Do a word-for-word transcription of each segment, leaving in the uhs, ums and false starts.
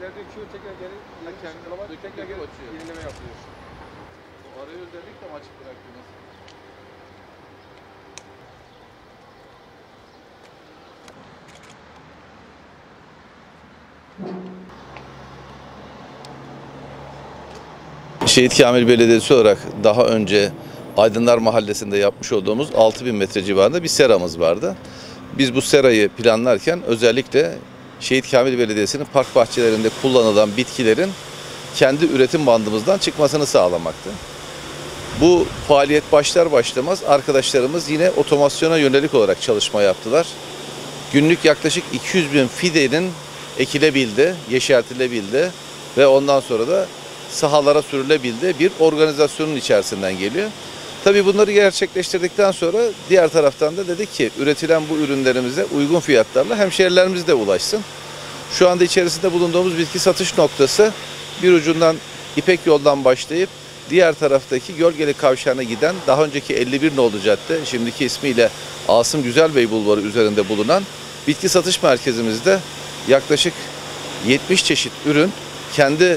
Tekrar döküyor, tekrar geri yeni kendine var, tekrar geri yenileme yapıyor. Arayı özellikle mi açık bıraktınız? Şehit Kamil Belediyesi olarak daha önce Aydınlar Mahallesi'nde yapmış olduğumuz altı bin metre civarında bir seramız vardı. Biz bu serayı planlarken özellikle Şehit Kamil Belediyesi'nin park bahçelerinde kullanılan bitkilerin kendi üretim bandımızdan çıkmasını sağlamaktı. Bu faaliyet başlar başlamaz arkadaşlarımız yine otomasyona yönelik olarak çalışma yaptılar. Günlük yaklaşık iki yüz bin fidenin ekilebildi, yeşertilebildi ve ondan sonra da sahalara sürülebildi bir organizasyonun içerisinden geliyor. Tabii bunları gerçekleştirdikten sonra diğer taraftan da dedik ki üretilen bu ürünlerimize uygun fiyatlarla hemşehrilerimiz de ulaşsın. Şu anda içerisinde bulunduğumuz bitki satış noktası bir ucundan İpek Yol'dan başlayıp diğer taraftaki Gölgeli Kavşağı'na giden daha önceki elli bir nolu cadde, şimdiki ismiyle Asım Güzelbey Bulvarı üzerinde bulunan bitki satış merkezimizde yaklaşık yetmiş çeşit ürün kendi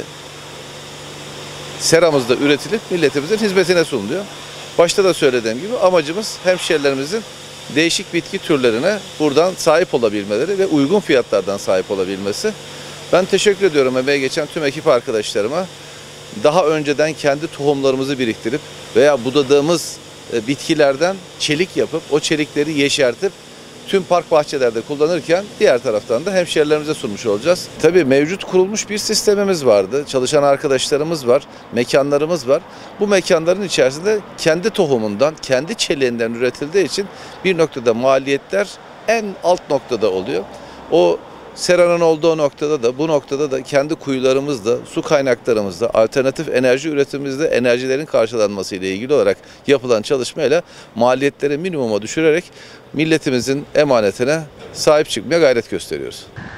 seramızda üretilip milletimizin hizmetine sunuluyor. Başta da söylediğim gibi amacımız hemşehrilerimizin değişik bitki türlerine buradan sahip olabilmeleri ve uygun fiyatlardan sahip olabilmesi. Ben teşekkür ediyorum emeğe geçen tüm ekip arkadaşlarıma. Daha önceden kendi tohumlarımızı biriktirip veya budadığımız bitkilerden çelik yapıp o çelikleri yeşertip tüm park bahçelerde kullanırken diğer taraftan da hemşehrilerimize sunmuş olacağız. Tabii mevcut kurulmuş bir sistemimiz vardı. Çalışan arkadaşlarımız var, mekanlarımız var. Bu mekanların içerisinde kendi tohumundan, kendi çeliğinden üretildiği için bir noktada maliyetler en alt noktada oluyor. O seranın olduğu noktada da bu noktada da kendi kuyularımızda, su kaynaklarımızda, alternatif enerji üretimimizde enerjilerin karşılanması ile ilgili olarak yapılan çalışmayla maliyetleri minimuma düşürerek milletimizin emanetine sahip çıkmaya gayret gösteriyoruz.